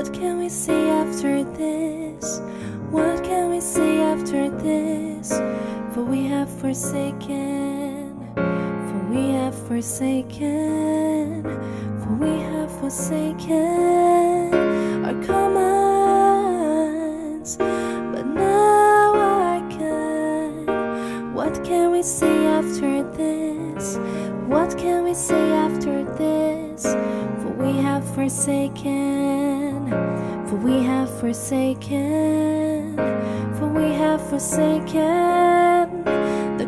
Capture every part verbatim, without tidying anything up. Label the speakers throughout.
Speaker 1: What can we say after this? What can we say after this? For we have forsaken, for we have forsaken, for we have forsaken our commands, but now I can. What can we say after this? What can we say after this? For we have forsaken, for we have forsaken, for we have forsaken the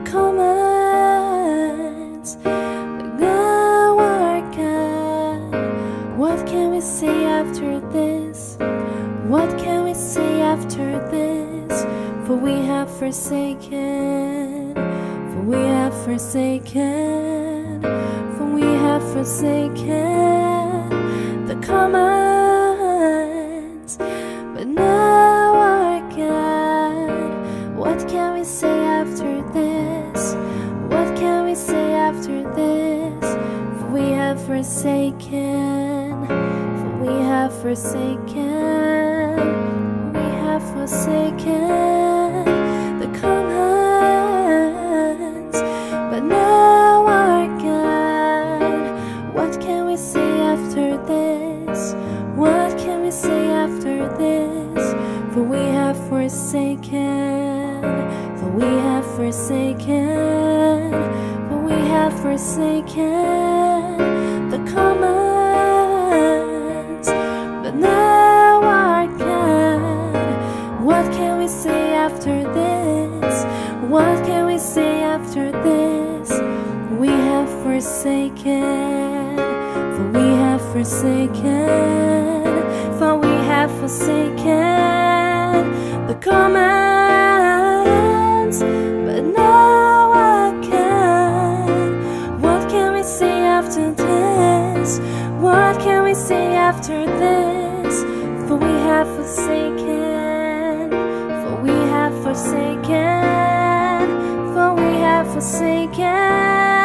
Speaker 1: commands, but now I can. What can we say after this? What can we say after this? For we have forsaken, for we have forsaken, for we have forsaken the commands, but now I can. What can we say after this? What can we say after this? For we have forsaken, for we have forsaken, we have forsaken the commands, but now I can. What can we say after this? What can we say after this? For we have forsaken, for we have forsaken, for we have forsaken the commands, but now I can. What can we say after this? What can we say after this? We have forsaken, for we have forsaken, for we have forsaken the commands, but now I can. What can we say after this? What can we say after this? For we have forsaken, for we have forsaken, for we have forsaken